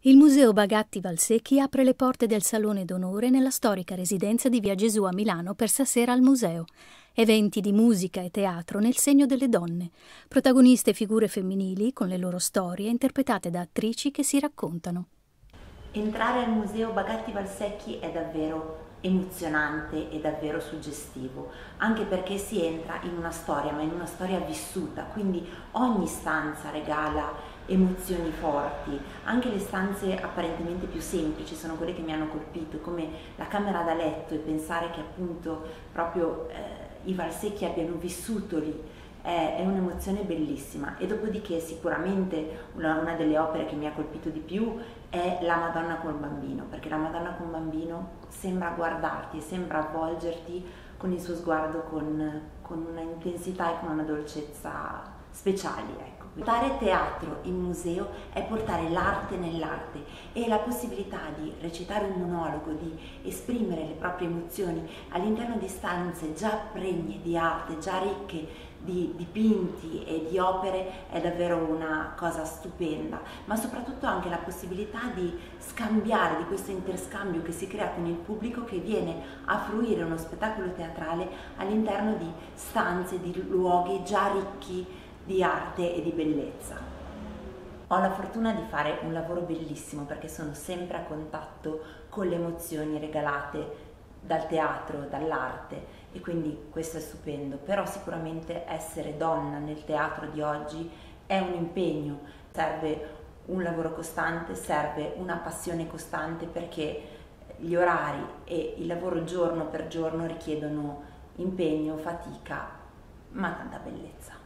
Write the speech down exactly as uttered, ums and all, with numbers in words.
Il Museo Bagatti Valsecchi apre le porte del Salone d'Onore nella storica residenza di Via Gesù a Milano per Stasera al Museo. Eventi di musica e teatro nel segno delle donne, protagoniste figure femminili con le loro storie interpretate da attrici che si raccontano. Entrare al Museo Bagatti Valsecchi è davvero emozionante e davvero suggestivo, anche perché si entra in una storia, ma in una storia vissuta, quindi ogni stanza regala emozioni forti, anche le stanze apparentemente più semplici sono quelle che mi hanno colpito, come la camera da letto, e pensare che appunto proprio eh, i Valsecchi abbiano vissuto lì è, è un'emozione bellissima. E dopodiché sicuramente una, una delle opere che mi ha colpito di più è la Madonna col bambino, perché la Madonna col bambino sembra guardarti e sembra avvolgerti con il suo sguardo con, con una intensità e con una dolcezza speciali, ecco. Portare teatro in museo è portare l'arte nell'arte, e la possibilità di recitare un monologo, di esprimere le proprie emozioni all'interno di stanze già pregne di arte, già ricche di dipinti e di opere, è davvero una cosa stupenda, ma soprattutto anche la possibilità di scambiare, di questo interscambio che si crea con il pubblico che viene a fruire uno spettacolo teatrale all'interno di stanze, di luoghi già ricchi di arte e di bellezza. Ho la fortuna di fare un lavoro bellissimo perché sono sempre a contatto con le emozioni regalate dal teatro, dall'arte, e quindi questo è stupendo. Però sicuramente essere donna nel teatro di oggi è un impegno, serve un lavoro costante, serve una passione costante, perché gli orari e il lavoro giorno per giorno richiedono impegno, fatica, ma tanta bellezza.